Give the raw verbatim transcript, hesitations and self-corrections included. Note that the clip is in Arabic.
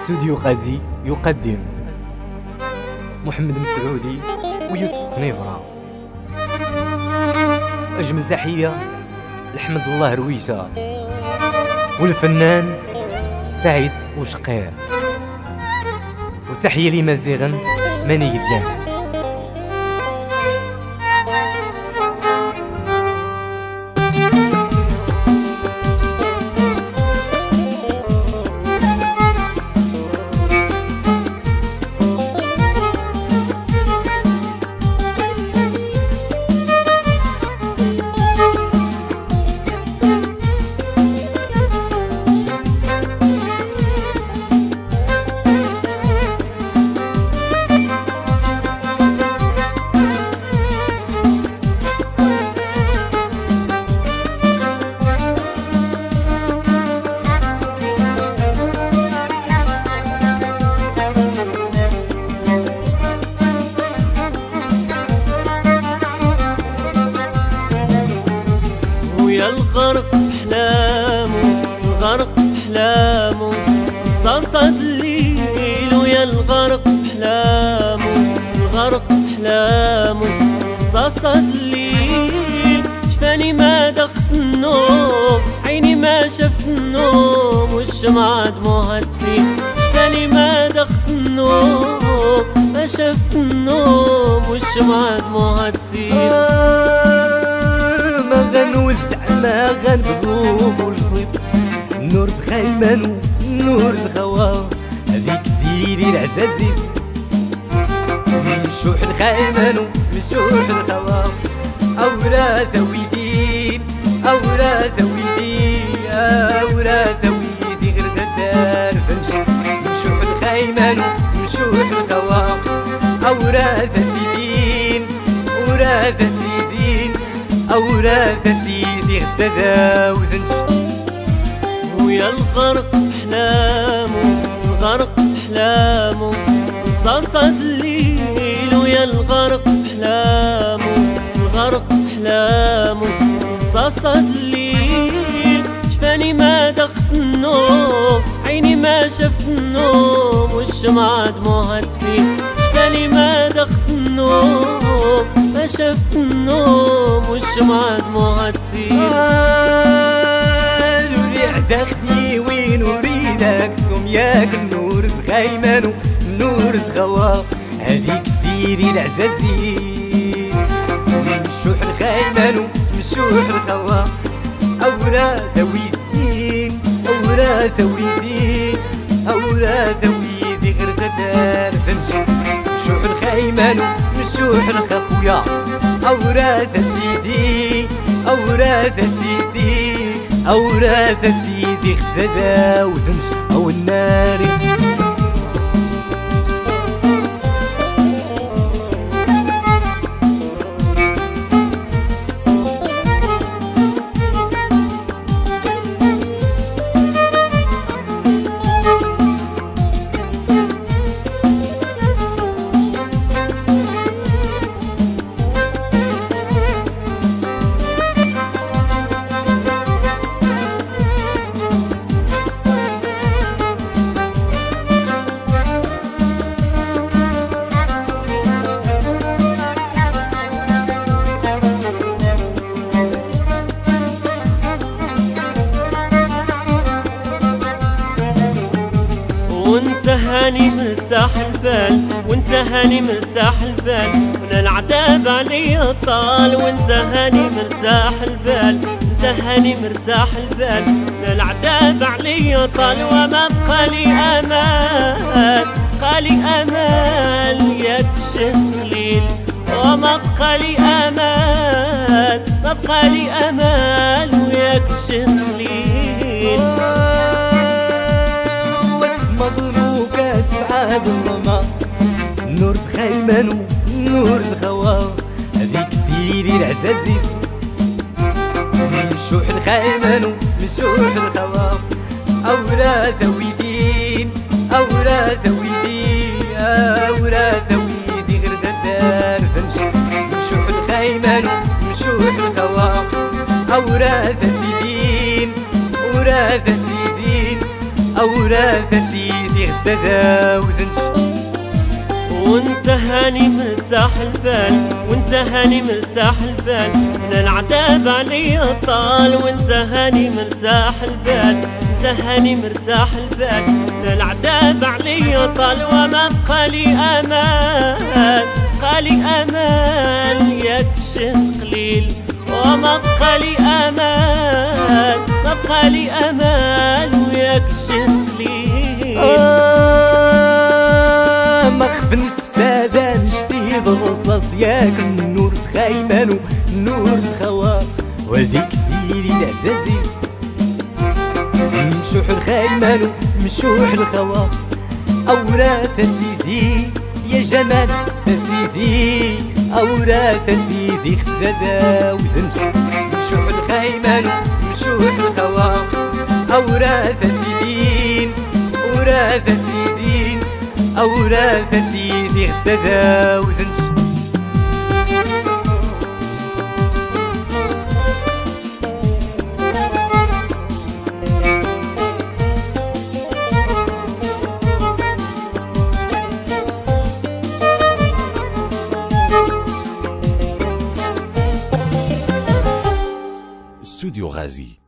استوديو غازي يقدم محمد مسعودي ويوسف قنيفرة. أجمل تحية لحمد الله رويشة والفنان سعيد وشقير، وتحية لمزيغا ماني قدام. ويا الغرق أحلامه الغرق أحلامه صاصد الليل، ويا الغرق أحلامه الغرق أحلامه صاصد الليل. شفاني ما دقت النوم، عيني ما شفت النوم، والشمعة دموعها تسيل. شفاني ما دقت النوم، ما شفت النوم، والشمعة دموعها تسيل. ما غنوزع ما غنبغو وجديد النور زخيمان النور زغوا هذيك ديري العزازي مشوح الخيمان مشوح الخوا أورا ذويدين أورا ذويدين أورا ذويدين غير دار فنش مشوح الخيمان مشوح الخوا أورا ذا سيدين أورا ذا سيدين أوراد سيدي اغتدى وذنش. ويا الغرق أحلامه الغرق أحلامه صاصد الليل، ويا الغرق أحلامه الغرق أحلامه صاصد الليل. شفاني ما دقت النوم، عيني ما شفت النوم، والشمعة دموعها تسيل. شفاني ما دقت النوم، ما شفت النوم، والشمعة دموعها تسيل. نوري عداخني وين وريدك سمياك النور زغيمان النور زغوا هذيك ديري العزازي مشوح الخيمان مشوح الخوا أورا ذويدين أورا ذويدين أورا ذويدي غير دار فنش مشوح الخيمان مشوح الخويا أوراد سيدي أوراد سيدي أوراد سيدي اختدى وذنش أو النار. وانت هاني مرتاح البال، وانت هاني مرتاح البال، وانا العذاب عليا طال. وانت هاني مرتاح البال، انت هاني مرتاح البال، وانا العذاب عليا طال. وما بقى لي امال، بقى لي امال ياك شغليل. وما بقى لي امال، ما بقى لي امال وياك شغليل. مظلوك اسعاد الظما النور زخيمان النور زغوا هذيك ديري العزازي مشوح الخيمان مشوح الخوا أورا ذويدين أورا ذويدين أورا ذويدي غير دار فنش مشوح الخيمان مشوح الخوا أورا ذا سيدين أورا ذا سيدين أوراد سيدي سيدي غدا وذنش. وانت هاني مرتاح البال وانت هاني مرتاح البال من العذاب علي طال. وانت هاني مرتاح البال انت هاني مرتاح البال من العذاب علي طال. وما بقى لي امان بقى لي امان ياك شن قليل. وما بقى لي امان ما بقى لي امان وياك شن قليل. مخفن سفسادة نشتي الرصاص ياك النور سخايمان والنور سخوا وهذيك ديري العزازي مشوح الخايمان ومشوح الخوا. أورات سيدي يا جمال سيدي أورات سيدي خدادا وذنش. مشوح الخايمان ومشوح الخوا أورات سيدي أورات سيدي أورات سيدي اهتدى وذنش. استوديو غازي.